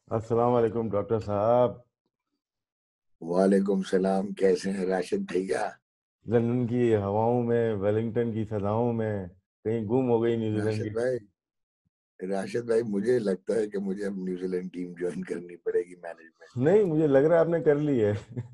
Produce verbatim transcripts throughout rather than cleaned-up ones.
अस्सलाम वालेकुम डॉक्टर साहब। वालेकुम सलाम। कैसे हैं राशिद भैया? लंदन की हवाओं में, वेलिंगटन की सदाओं में कहीं गुम हो गई न्यूजीलैंड राशिद की भाई, टीम। राशिद भाई मुझे लगता है कि मुझे अब न्यूजीलैंड टीम ज्वाइन करनी पड़ेगी मैनेजमेंट नहीं, मुझे लग रहा है आपने कर ली है।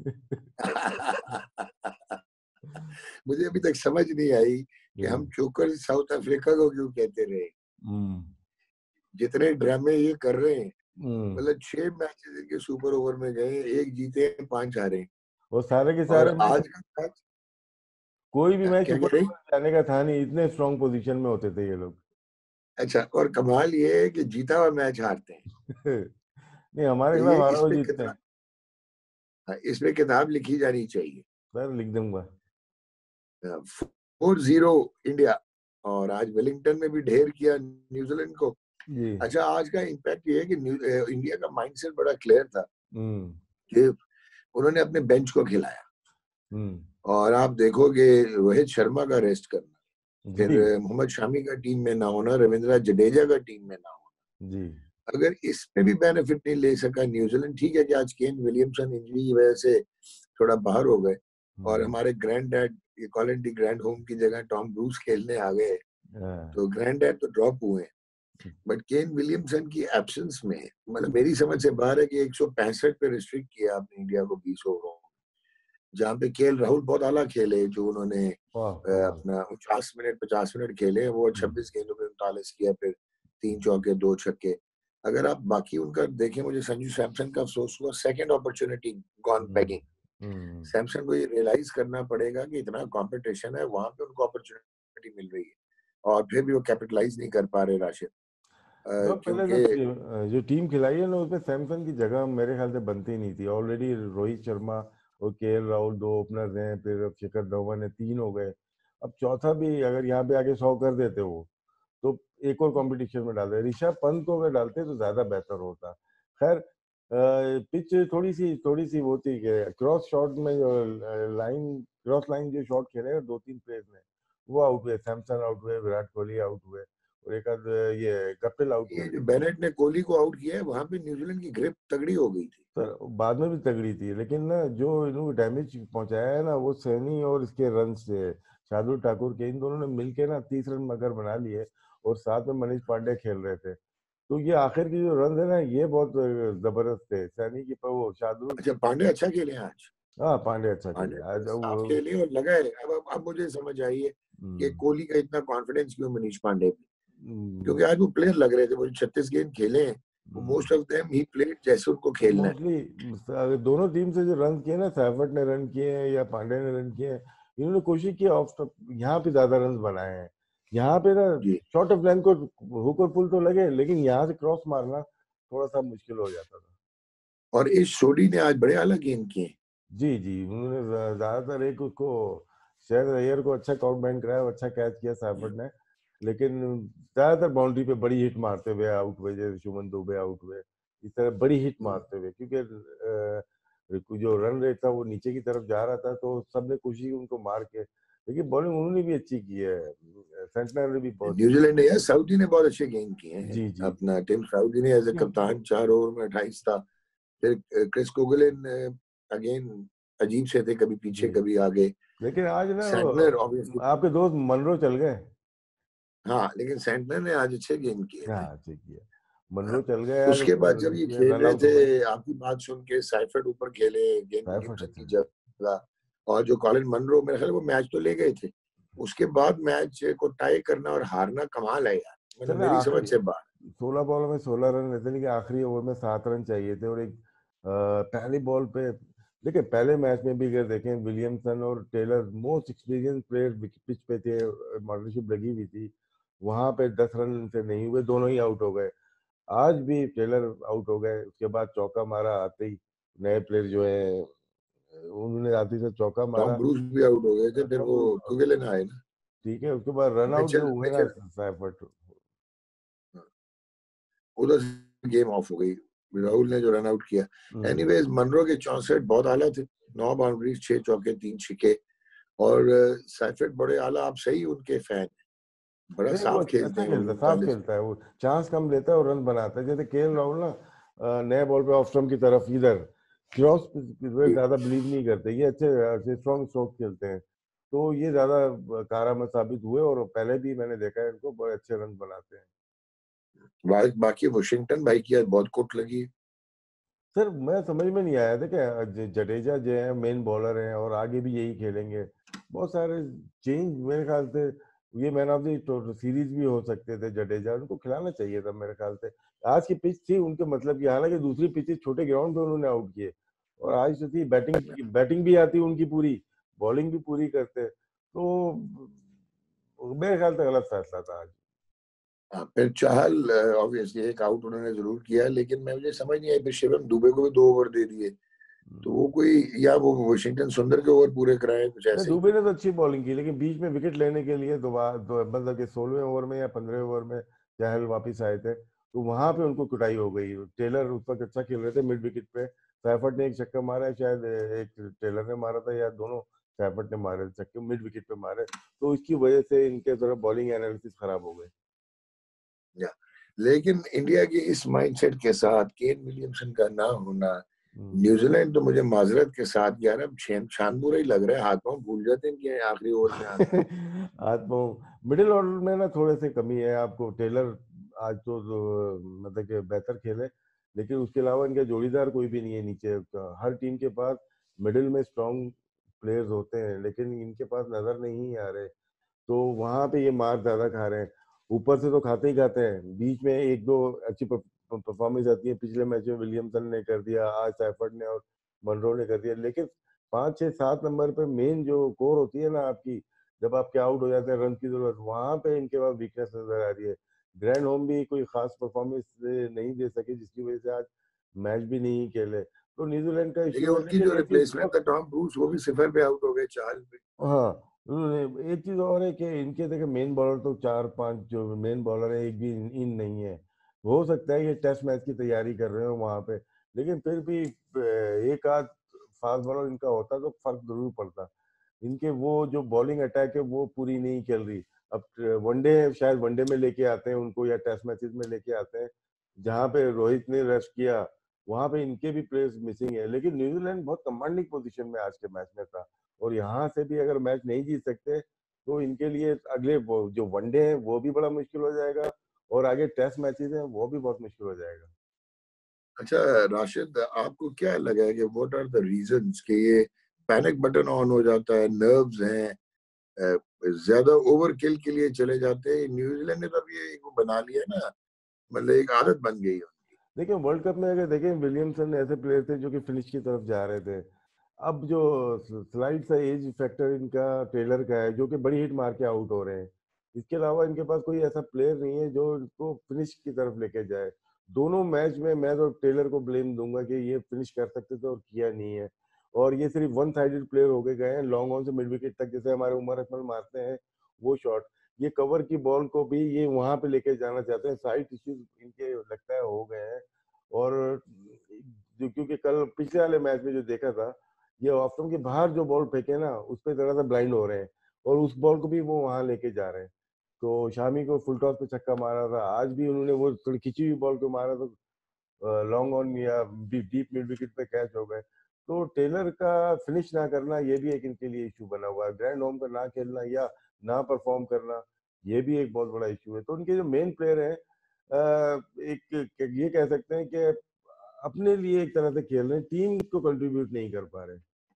में। मुझे अभी तक समझ नहीं आई कि हम हम्म। चोकर साउथ अफ्रीका को क्यों कहते रहे। हम्म। जितने ड्रामे ये कर रहे हैं, हम्म। मतलब छह मैचेस इनके सुपर ओवर में गए, एक जीते पांच हारे। और सारे के और सारे मैच, आज का मैच कोई भी मैच क्या ऊपर कह रहे हैं? ऊपर जाने का था नहीं, इतने स्ट्रांग पोजीशन में होते थे ये लोग। अच्छा, और कमाल ये है कि जीता हुआ मैच हारते हैं। नहीं, हमारे तो खिलाफ ये हारा इस वो पे जीतते किताब, हैं। इसमें किताब लिखी जानी चाहिए। सर लिख दूंगा। Four zero India. और आज वेलिंगटन में भी ढेर किया न्यूजीलैंड को। जी। अच्छा, आज का इम्पैक्ट ये है कि न्यू- अ, इंडिया का माइंडसेट बड़ा क्लियर था हम्म। कि उन्होंने अपने बेंच को खिलाया। हम्म। और आप देखोगे रोहित शर्मा का रेस्ट करना, फिर जी। अ, मोहम्मद शामी का टीम में ना होना, रविंद्र जडेजा का टीम में ना होना, जी। अगर इसमें भी बेनिफिट नहीं ले सका न्यूजीलैंड। ठीक है कि आज केन विलियमसन इंजरी की वजह से थोड़ा बाहर हो गए, और हम्म। हमारे grand dad Colin de Grandhomme की जगह टॉम ब्रूस खेलने आ गए, हाँ। तो ग्रैंड डैड तो ड्रॉप हुए हैं। बट केन विलियमसन की एब्सेंस में, मतलब मेरी समझ से बाहर है कि एक सौ पैंसठ पे रिस्ट्रिक्ट किया आपने इंडिया को बीस ओवरों, जहाँ पे के राहुल बहुत आला खेले, जो उन्होंने वाह अ, कमाल। अपना उनचास मिनट पचास मिनट खेले, वो हम्म। छब्बीस गेंदों में उनतालीस किया, फिर तीन चौके दो छक्के। अगर आप बाकी उनका देखें, मुझे संजू सैमसन का अफसोस हुआ, second opportunity gone hmm. Begging. Hmm. Samson को ये रियलाइज करना पड़ेगा कि इतना कंपटीशन है, वहां पे उनको अपॉर्चुनिटी मिल रही है, और फिर भी वो कैपिटलाइज नहीं कर पा रहे राशिद। जो अ, पहले क्योंकि से टी- जो टीम खिलाई है ना, उसमें सैमसन की जगह मेरे ख्याल से बनती नहीं थी। ऑलरेडी रोहित शर्मा और के एल राहुल दो ओपनर्स हैं, फिर अब शिखर धवन है, तीन हो गए। अब चौथा भी अगर यहाँ पे आके सौ कर देते हो तो एक और कंपटीशन में डाल रहे। ऋषभ पंत को अगर डालते तो ज्यादा बेहतर होता। खैर, पिच थोड़ी सी थोड़ी सी वो थी कि क्रॉस शॉट में जो लाइन क्रॉस लाइन जो शॉट खेले ना दो तीन प्लेयर ने, वो आउट हुए। सैमसन आउट हुए, विराट कोहली आउट हुए, और एक आध ये कपिल आउट ये हुए जो थे। बेनेट ने कोहली को आउट किया है, वहां पे न्यूजीलैंड की ग्रिप तगड़ी हो गई थी। सर बाद में भी तगड़ी थी, लेकिन ना जो इनको डैमेज पहुंचाया है ना, वो सैनी और इसके रन से, शार्दुल ठाकुर के, इन दोनों ने मिलके ना तीस रन मगर बना लिए। और साथ में मनीष पांडे खेल रहे थे, तो ये आखिर की जो रन है ना, ये बहुत जबरदस्त थे। सैनी की पर वो शार्दुल। अच्छा, पांडे अच्छा खेले आज। हाँ, पांडे अच्छा पांडे खेले बड़े आज। अब साफ वो- खेले और लगा है। अब अब अब मुझे समझ आई है कि हम्म। कोहली का इतना कॉन्फिडेंस क्यों मनीष पांडे पे, हम्म। क्योंकि आज वो प्लेयर लग रहे थे, वो छत्तीस गेंद खेले हैं, वो hmm. Most of them he played जैसे उनको खेलना है। मोस्टली दोनों टीम से जो रन किए ना, सैफर्ट ने रन किए हैं या पांडे ने रन किए हैं, इन्होंने कोशिश की ऑफ स्टॉप यहाँ पे ज्यादा रन बनाए हैं। यहाँ पे ना जी। शॉर्ट ऑफ लेंथ को हुक और पुल तो लगे, लेकिन यहाँ से क्रॉस मारना थोड़ा सा मुश्किल हो जाता था। और इस सोडी ने आज बड़े अलग गेंद किए। जी जी, उन्होंने ज्या- ज्यादातर एक उसको शेन अय्यर को अच्छा काउंट बैन कराया, अच्छा कैच किया सैफर्ट ने। लेकिन ज्यादातर बाउंड्री पे बड़ी हिट मारते हुए आउट हुए, जैसे शुभमन दुबे आउट हुए, इस तरह बड़ी हिट मारते हुए, क्योंकि अ, जो रन रेट था वो नीचे की तरफ जा रहा था, तो सबने कोशिश की उनको मार के। लेकिन बॉलिंग उन्होंने भी अच्छी की है, सेंटनर ने भी बहुत अच्छी न्यूजीलैंड ने, यार सऊदी ने बहुत अच्छे गेंद किए की। हैं। जी जी। अपना टिम साउदी ने एज ए कप्तान चार ओवर में अट्ठाईस था। फिर क्रिस कोगलिन अगेन अजीब से थे, कभी पीछे जी। कभी आगे। लेकिन आज ना सैंटनर ऑब्वियसली, वो आपके दोस्त मनरो चल गए। हाँ, लेकिन सैंटनर ने आज अच्छे गेंद किए थे। हाँ, अच्छे किया। हाँ। मनरो चल गए आज, उसके उसने बाद जब रन ये किया, खेल रन रहे आउट हो गए। थे, आपकी बात सुन के साइफर्ट ऊपर खेले गेन सैफर्ट विलियमसन अच्छा की खेला। जगह, और जो कॉलिन मनरो, मेरे ख्याल वो मैच तो ले गए थे। उसके बाद मैच को टाई करना और हारना कमाल है यार, सर मतलब ने मेरी समझ आखिरी से बाहर। सोलह बॉल में सोलह रन रहते, लेकिन आखिरी ओवर में सात रन चाहिए थे। और एक अ, पहली बॉल पे देखिए, पहले मैच में भी अगर देखें, विलियमसन और Taylor most experience player pitch पे थे, पार्टनरशिप लगी हुई थी, वहां पे दस रन से नहीं हुए, दोनों ही आउट हो गए। आज भी टेलर आउट हो गए, उसके बाद चौका मारा आते ही। नए प्लेयर जो है, उन्होंने आते ही से चौका टॉम मारा। ब्रूस भी आउट हो गए थे, फिर वो कुगलन आए ना। ठीक है, उसके बाद रन आउट जो मिचेल हुए ना मिचेल सैफर्ट। उधर से गेम ऑफ हो गई, राहुल ने जो रन आउट किया। हम्म। एनीवेज, मनरो के चौसठ बहुत आला थे, नौ बाउंड्रीज, छह चौके तीन छिके। और साइफर्ट बड़े आला, आप सही उनके फैन हैं, बड़ा नहीं, वो साफ अच्छा खेलते अच्छा हैं वो भी खेलता है, साफ उनतालीस। खेलता है वो। चांस कम लेता है और रन बनाता है, जैसे के एल राहुल ना नए बॉल पे ऑफ स्टंप की तरफ इधर क्रॉस पे ज्यादा बिलीव नहीं करते, ये अच्छे स्ट्रॉन्ग स्ट्रोक खेलते हैं, तो ये ज्यादा कारगर साबित हुए और पहले भी मैंने देखा है इनको बड़े अच्छे रन बनाते हैं। बा, बाकी वॉशिंगटन भाई की आज बहुत कुट लगी। सर मैं समझ में नहीं आया, देखिए जडेजा जो है मेन बॉलर हैं और आगे भी यही खेलेंगे, बहुत सारे चेंज मेरे ख्याल से, ये मैन ऑफ द सीरीज भी हो सकते थे जडेजा, उनको खिलाना चाहिए था मेरे ख्याल से। आज की पिच थी उनके मतलब की, हालांकि दूसरी पिच छोटे ग्राउंड पे उन्होंने आउट किए, और आज तो थी बैटिंग बैटिंग भी आती उनकी पूरी, बॉलिंग भी पूरी करते, तो मेरे ख्याल से गलत फैसला था आज। हाँ, फिर चाहल ऑब्वियसली एक आउट उन्होंने जरूर किया, लेकिन मैं मुझे समझ नहीं आई फिर शिवम दुबे को भी दो ओवर दे दिए, तो वो कोई, या वो वॉशिंगटन सुंदर के ओवर पूरे कराए, कुछ नहीं ऐसे ही दुबे कुछ। ने तो अच्छी बॉलिंग की, लेकिन बीच में विकेट लेने के लिए दोबारा दो, मतलब कि सोलहवें ओवर में या पंद्रहवें ओवर में चहल वापस आए थे, तो वहां पे उनको कुटाई हो गई। टेलर उस वक्त अच्छा खेल रहे थे मिड विकेट पे, सैफर्ट ने एक छक्का मारा है शायद, एक टेलर ने मारा था या दोनों सैफर्ट ने मारे छक्के मिड विकेट पे मारे, तो इसकी वजह से इनके थोड़ा बॉलिंग एनालिसिस खराब हो गए। या लेकिन इंडिया के इस माइंडसेट के साथ केन विलियमसन का ना होना, हम्म। न्यूजीलैंड तो मुझे माजरत के साथ यार अब छेन छान बुरा ही लग रहा है, हाथ पांव भूल जाते हैं कि आखिरी ओवर में आके। आत्मा मिडिल ऑर्डर में ना थोड़े से कमी है आपको, टेलर आज तो, तो मतलब कि बेहतर खेले, लेकिन उसके अलावा इनका जोड़ीदार कोई भी नहीं है नीचे का। हर टीम के पास मिडिल में स्ट्रांग प्लेयर्स होते हैं, लेकिन इनके पास नजर नहीं आ रहे, तो वहां पे ये मार ज्यादा खा रहे हैं। ऊपर से तो खाते ही खाते हैं, बीच में एक दो अच्छी परफॉर्मेंस आती है, पिछले मैच में विलियमसन ने कर दिया, आज सैफर्ड ने और मनरो ने कर दिया, लेकिन पाँच छह सात नंबर पे मेन जो कोर होती है ना आपकी, जब आपके आउट हो जाते हैं रन की जरूरत, वहां पे इनके पास वीकनेस नजर आ रही है। ग्रैंड होम भी कोई खास परफॉर्मेंस नहीं दे सके, जिसकी वजह से आज मैच भी नहीं खेले, तो न्यूजीलैंड का देखिए इशू है। उनकी लेकिन जो एक चीज रिप्लेसमेंट था टॉम ब्रूस, वो भी सिफर पे आउट हो गए चार पे। हाँ, उन्होंने एक चीज और है कि इनके देखे मेन बॉलर तो चार पांच जो मेन बॉलर है एक भी इन, इन नहीं है। हो सकता है ये टेस्ट मैच की तैयारी कर रहे हो वहां पे, लेकिन फिर भी अ, एक आध फास्ट बॉलर इनका होता तो फर्क जरूर पड़ता। इनके वो जो बॉलिंग अटैक है वो पूरी नहीं चल रही। अब वनडे शायद वनडे में लेके आते हैं उनको, या टेस्ट मैचेस में लेके आते हैं, जहां पे रोहित ने रश किया, वहां पे इनके भी प्लेयर्स मिसिंग है। लेकिन न्यूजीलैंड बहुत कमांडिंग पोजीशन में आज के मैच में था, और यहाँ से भी अगर मैच नहीं जीत सकते तो इनके लिए अगले वो जो वनडे है वो भी बड़ा मुश्किल हो जाएगा, और आगे टेस्ट मैचेस हैं वो भी बहुत मुश्किल हो जाएगा। अच्छा राशिद, आपको क्या लगा है कि व्हाट आर द रीजंस कि ये पैनिक बटन ऑन हो जाता है, नर्व्स हैं, अ, ज्यादा ओवर किल के लिए चले जाते हैं? न्यूजीलैंड ने तो अब ये एक वो बना लिया ना, मतलब एक आदत बन गई है उनकी। देखिए वर्ल्ड कप में अगर देखें, विलियमसन ऐसे प्लेयर थे जो कि फिनिश की तरफ जा रहे थे। अब जो स्लाइड सा एज फैक्टर इनका टेलर का है, जो कि बड़ी हिट मार के आउट हो रहे हैं, इसके अलावा इनके पास कोई ऐसा प्लेयर नहीं है जो इनको फिनिश की तरफ लेके जाए। दोनों मैच में मैं तो टेलर को ब्लेम दूंगा कि ये फिनिश कर सकते थे और किया नहीं है, और ये सिर्फ वन साइडेड प्लेयर हो के गए हैं लॉन्ग ऑन से मिड विकेट तक, जैसे हमारे उमर अकमल मारते हैं वो शॉट, ये कवर की बॉल को भी ये वहां पे लेके जाना चाहते हैं। साइड इश्यूज इनके लगता है हो गए हैं, और जो क्योंकि कल पिछले वाले मैच में जो देखा था, ये ऑफ स्टंप के बाहर जो बॉल फेंके ना उस पर जरा सा ब्लाइंड हो रहे हैं, और उस बॉल को भी वो वहां लेके जा रहे हैं। तो शामी को फुल टॉस पे छक्का मारा था, आज भी उन्होंने वो थोड़ी खिंची हुई बॉल को मारा, तो लॉन्ग ऑन या डीप मिड विकेट पे कैच हो गए। तो टेलर का फिनिश ना करना ये भी एक इनके लिए इशू बना हुआ है, ग्रैंड होम का ना खेलना या ना परफॉर्म करना, ये भी एक बहुत बड़ा इशू है। तो उनके जो मेन प्लेयर हैं, एक ये कह सकते हैं कि अपने लिए एक तरह से खेल रहे हैं, टीम को कंट्रीब्यूट नहीं कर पा रहे।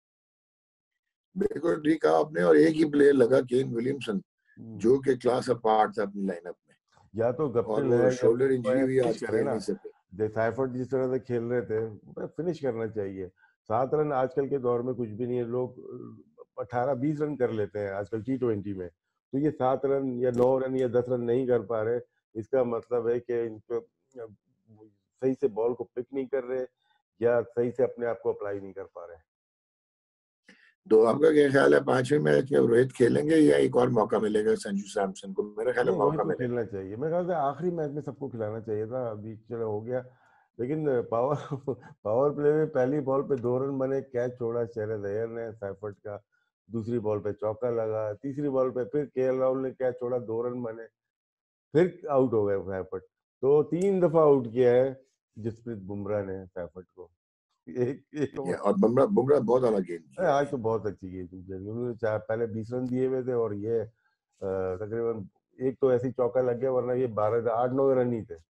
बिल्कुल ठीक कहा आपने, और एक ही प्लेयर लगा केन विलियमसन, हम्म। जो कि क्लास अपार्ट था अपनी लाइनअप में, या तो और गप्टिल वो है या शोल्डर ब्रूनो इंजरी है, हुई, फिनिश आज करे खेल ना। नहीं सके। जैसे साइफर्ट जिस तरह से खेल रहे थे, फिनिश करना चाहिए। सात रन आजकल के दौर में कुछ भी नहीं है, लोग अठारह बीस रन कर लेते हैं आजकल टी ट्वेंटी में, तो ये सात रन या नौ रन या दस रन नहीं कर पा रहे, इसका मतलब है कि इनको अ, सही से बॉल को पिक नहीं कर रहे, या सही से अपने आप को अप्लाई नहीं कर पा रहे। तो आपका क्या ख्याल है, पांचवें मैच में रोहित खेलेंगे या एक और मौका मिलेगा संजू सैमसन को? मेरा ख्याल है नहीं रोहित मौका को मिलेगा। खेलना चाहिए, मेरे ख्याल से आखिरी मैच में सबको खिलाना चाहिए था, अभी चलो हो गया। लेकिन पावर पावर प्ले में पहली बॉल पे दो रन बने, कैच छोड़ा शेरद अय्यर ने सैफर्ट का, दूसरी बॉल पे चौका लगा, तीसरी बॉल पे फिर के एल राहुल ने कैच छोड़ा, दो रन बने, फिर आउट हो गए सैफर्ट, तो तीन दफा आउट किया है। जसप्रीत बुमराह ने सैफर्ड को एक एक या, और बुमराह बुमराह बहुत अलग गेंद किया आज है। तो बहुत अच्छी गेंद की उन्होंने, चार पहले बीस रन दिए हुए थे और ये तकरीबन एक तो ऐसी चौका लग गया, वरना ये बारह आठ नौ रन ही थे।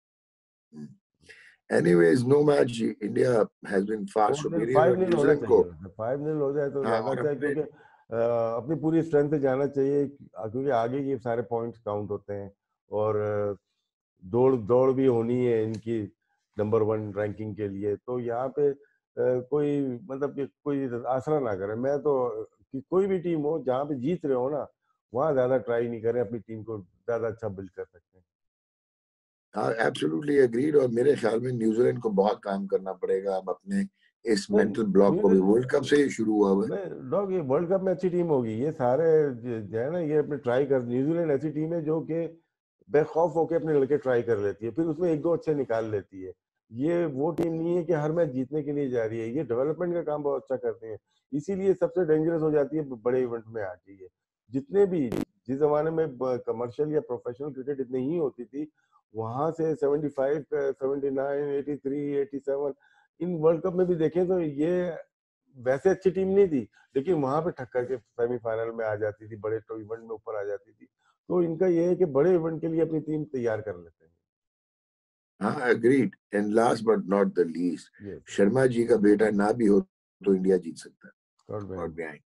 Anyways, no match. India has been far four nil superior five और नील होना न्यूजीलैंड को। चाहिए, फाइव नील हो जाए तो हाँ, ज्यादा और अच्छा है, अपने क्योंकि अ, अपनी पूरी स्ट्रेंथ से जाना चाहिए, क्योंकि आगे ये सारे पॉइंट्स काउंट होते हैं, और अ, दौड़ दौड़ भी होनी है इनकी नंबर वन रैंकिंग के लिए। तो यहाँ पे अ, कोई मतलब कि कोई आसरा ना करे। मैं तो कि कोई भी टीम हो जहाँ पे जीत रहे हो ना, वहाँ ज्यादा ट्राई नहीं करें, अपनी टीम को ज्यादा अच्छा बिल्ड कर सकते हैं। हाँ, एब्सोल्युटली एग्रीड। और मेरे ख्याल में न्यूजीलैंड को बहुत काम करना पड़ेगा अब अपने इस नहीं, मेंटल ब्लॉक को भी। वर्ल्ड कप से न्यूजीलैंड ही शुरू हुआ हुआ है। मैं डॉग, ये वर्ल्ड कप में अच्छी टीम होगी, ये सारे जो जो है ना, ये अपने ट्राई कर, न्यूजीलैंड ऐसी टीम है जो कि बेखौफ होके अपने लड़के ट्राई कर लेती है, फिर उसमें एक दो अच्छे निकाल लेती है। ये वो टीम नहीं है कि हर मैच जीतने के लिए जा रही है, ये डेवलपमेंट का काम बहुत अच्छा करते हैं, इसीलिए सबसे डेंजरस हो जाती है बड़े इवेंट में आके। ये जितने भी, जिस जमाने में कमर्शियल या प्रोफेशनल क्रिकेट इतनी ही होती थी, वहां से seventy five, seventy nine, eighty three, eighty seven, इन वर्ल्ड कप में भी देखें तो ये वैसे अच्छी टीम नहीं थी, लेकिन वहां पे टक्कर के सेमीफाइनल में आ जाती थी, बड़े तो इवेंट में ऊपर आ जाती थी। तो इनका ये है कि बड़े इवेंट के लिए अपनी टीम तैयार कर लेते हैं। हाँ, agreed. And last but not the least, ये शर्मा जी का बेटा ना भी हो तो इंडिया जीत सकता है। God god behind.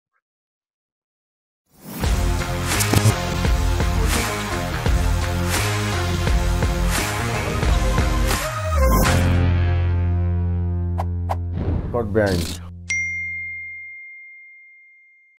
God behind.